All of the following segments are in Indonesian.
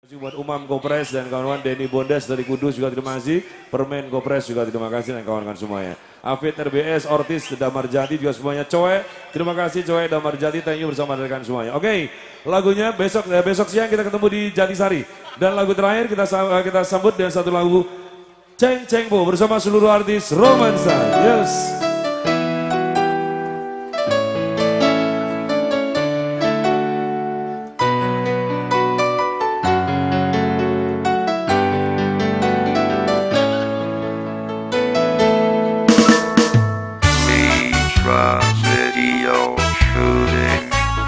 Buat Umam Gopres dan kawan-kawan, Denny Bondas dari Kudus juga terima kasih, Permen Gopres juga terima kasih dan kawan-kawan semuanya. Afid RBS, Ortiz, Damar Jati juga semuanya. Coe, terima kasih Coe, Damar Jati, thank you bersama rekan semuanya. Oke, lagunya besok siang kita ketemu di Jatisari. Dan lagu terakhir kita sambut dengan satu lagu Ceng Ceng Po bersama seluruh artis romansa. Yes. Video shooting.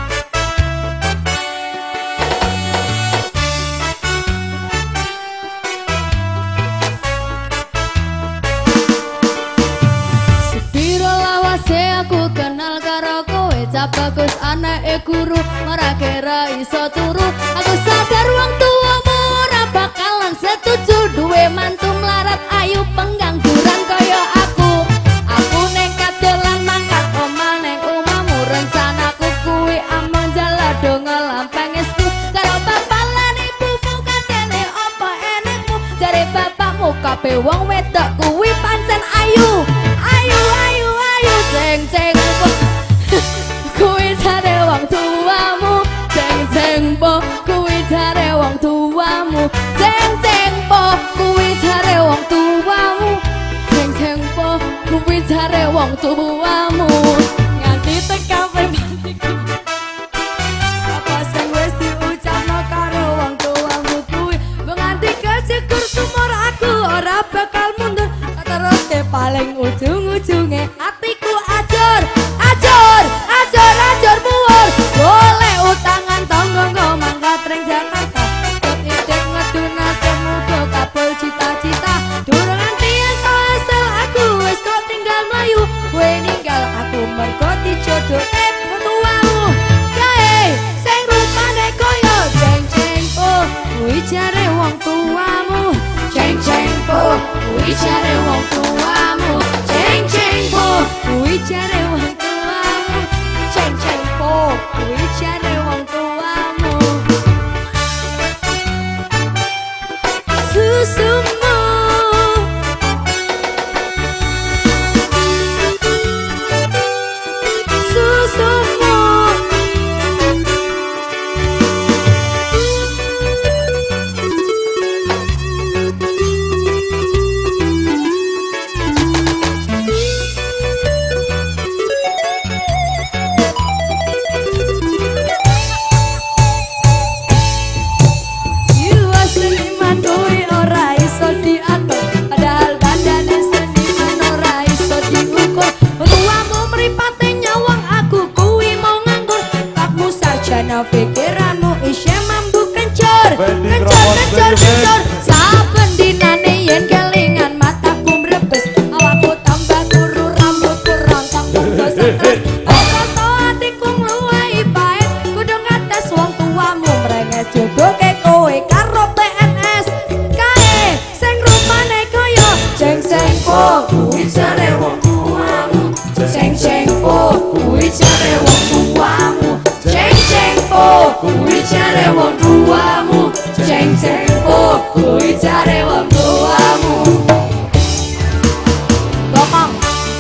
Sepiro lawase aku kenal karo kowe, cah bagus anake guru, ora kira iso turu. Aku sadar wong tuamu ora bakalan setuju duwe mantu melarat ayu pengangguran kaya aku. Aku nekat dolan mangkat omah neng omahmu, rencanaku kuwi among jalado ngelampeng esku karo bapak lan ibumu. Kadene apa enekmu jare bapakmu, kabeh wong wedok kuwi pancen ayu. Ayu ayu ayu ceng ceng po kuwi jare wong tuamu. Ceng ceng po kuwi jare wong tuamu. Ceng ceng po kuwi jare wong tuamu. Ceng ceng po kuwi jare wong tuamu. Nganti tekape matiku apa sing wis diucapno karo wong tuamu kuwi, nganti kesyukur sumur aku ora bakal mundur. Terus ke paling ujung-ujunge hatiku ajur ajur ajur ajur muwur. Golek utangan tonggo mangkat ring Jakarta, titik ngeduna semoga kabul cita-cita. Durung nganti ento asal aku wis kok tinggal mlayu, kowe ninggal aku mergo dijodohke tuamu. Kae sing rupane koyo ceng ceng po kuwi jare wong tuamu. Ceng ceng po kuwi jare wong tuamu. Ceng ceng po kuwi jare wong tuamu. Ceng ceng po kuwi jare wong tuamu. Susumu susumu jiwa seniman kuwi ora iso diatur, padahal bandane seniman ora iso diukur. Tuamu mripate nyawang aku kuwi mau nganggur, takmu sarjana pikiranmu isih mambu kencur. Kencur kencur kencur saben dinane yen kelingan mataku mrebes, awakku tambah kuru rambutku rontong tunggu stres. Apa hatiku ngluwahi pahit kudu ngates wong tuamu mrenges jodohke kowe karo PNS. Kae sing rupane kaya ceng ceng po kuwi jare wong tuamu. Ceng ceng po kuwi jare wong tuamu. Ceng ceng po kuwi jare wong tuamu. Ceng ceng po kuwi jare wong tuamu. Bokong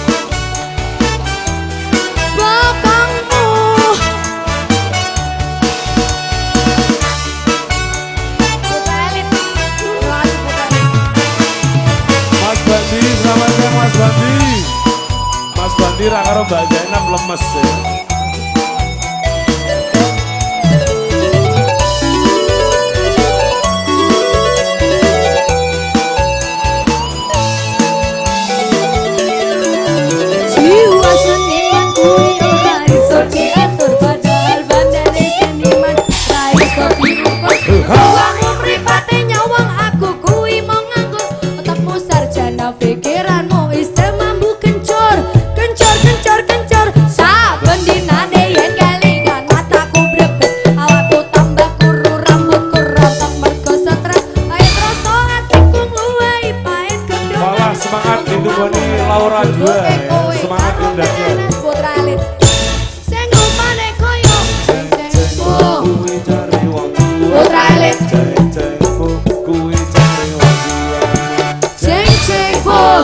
bokongmu Bukalit Mas Bandi, selamat siang Mas Bandi. Mas Bandi ra karo Mbak Zainab lemes ya. jiwa seniman kuwi ora iso diatur, padahal bandane seniman ora iso diukur. Tuamu mripate nyawang aku kuwi mau nganggur, otakmu sarjana pikiranmu isih mambu kencur. Kencur kencur kencur saben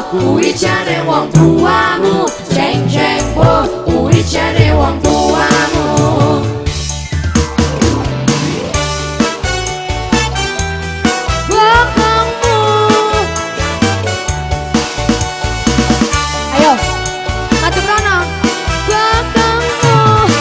kuwi jare wong tuamu. Jeng jeng po, kuwi jare wong tuamu. Bokongmu. Ayo, maju prono. Bokongmu.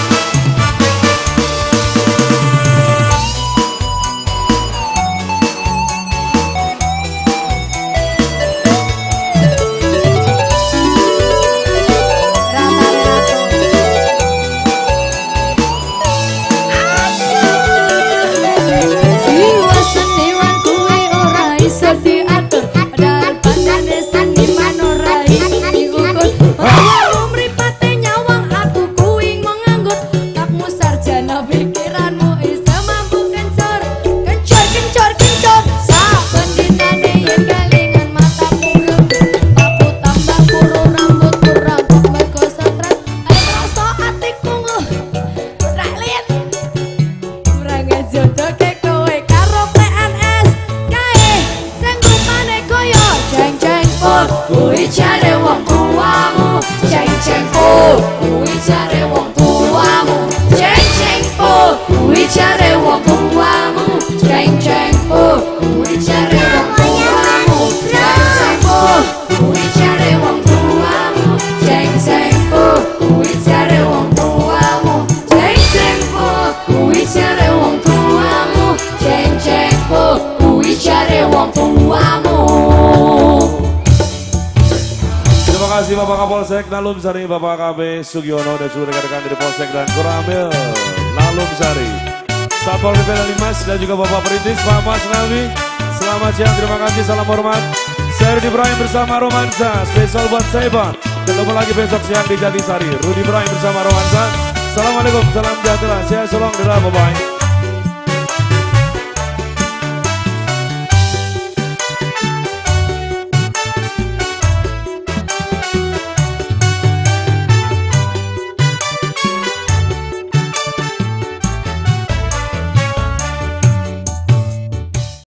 Kuwi jare wong tuamu, jeng jeng po. Kuwi jare wong tuamu, jeng jeng po. Kuwi jare wong tuamu, jeng jeng po. Kuwi jare wong tuamu, jeng jeng po. Kuwi jare wong tuamu, jeng jeng po. Kuwi jare wong tuamu, jeng jeng po. Kuwi jare wong tuamu, jeng jeng po. Kuwi jare wong tuamu. Terima kasih Bapak Kapolsek Nalum Sari, Bapak KB Sugiono dan seluruh rekan-rekan dari Polsek dan Koramil Nalum Sari, Satpol PP Limas dan juga Bapak Perintis Pak Mas Nabi. Selamat siang, terima kasih, salam hormat. Saya Rudi Ibrahim bersama Romansa, spesial buat saya Pak. Ketemu lagi besok siang di Jatisari. Rudi Ibrahim bersama Romansa. Assalamualaikum, salam sejahtera, saya Solong, bye bye.